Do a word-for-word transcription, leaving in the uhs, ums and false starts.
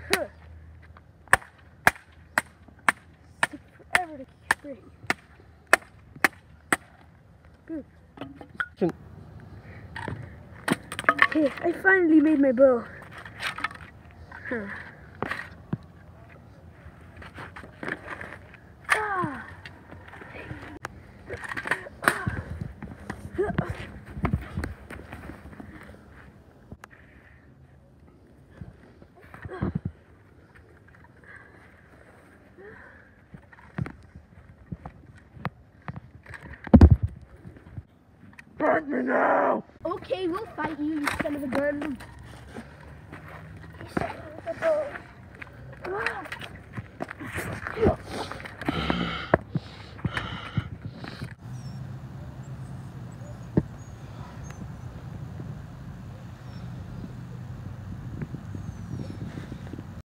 Took forever to spring. Good. Okay, I finally made my bow. Huh. Ah. Fight me now! Okay, we'll fight you, you son of a gun.